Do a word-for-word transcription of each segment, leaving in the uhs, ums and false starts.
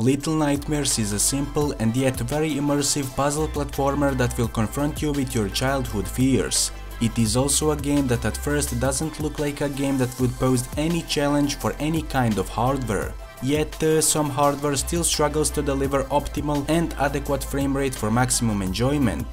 Little Nightmares is a simple and yet very immersive puzzle platformer that will confront you with your childhood fears. It is also a game that at first doesn't look like a game that would pose any challenge for any kind of hardware. Yet uh, some hardware still struggles to deliver optimal and adequate frame rate for maximum enjoyment.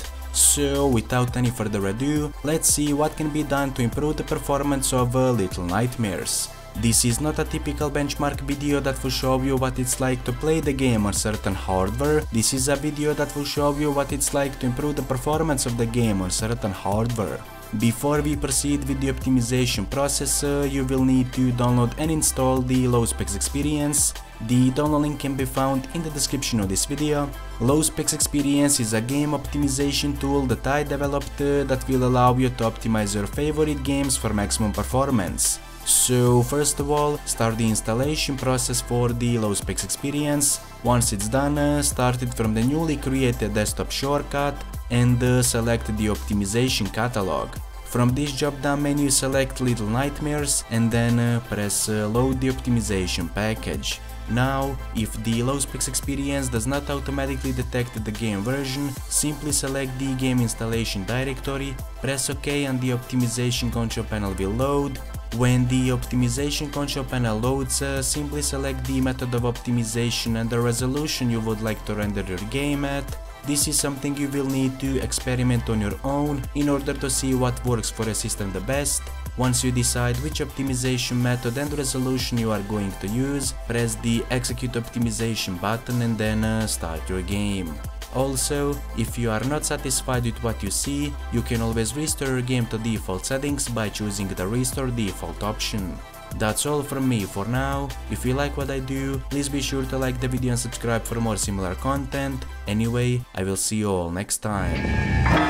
So without any further ado, let's see what can be done to improve the performance of uh, Little Nightmares. This is not a typical benchmark video that will show you what it's like to play the game on certain hardware. This is a video that will show you what it's like to improve the performance of the game on certain hardware. Before we proceed with the optimization process, uh, you will need to download and install the Low Specs Experience. The download link can be found in the description of this video. Low Specs Experience is a game optimization tool that I developed uh, that will allow you to optimize your favorite games for maximum performance. So first of all, start the installation process for the Low Specs Experience. Once it's done, uh, start it from the newly created desktop shortcut and uh, select the optimization catalog. From this drop down menu, select Little Nightmares and then uh, press uh, load the optimization package. Now, if the Low Specs Experience does not automatically detect the game version, simply select the game installation directory, press OK and the optimization control panel will load. When the optimization control panel loads, uh, simply select the method of optimization and the resolution you would like to render your game at. This is something you will need to experiment on your own in order to see what works for a system the best. Once you decide which optimization method and resolution you are going to use, press the execute optimization button and then uh, start your game. Also, if you are not satisfied with what you see, you can always restore your game to default settings by choosing the restore default option. That's all from me for now. If you like what I do, please be sure to like the video and subscribe for more similar content. Anyway, I will see you all next time.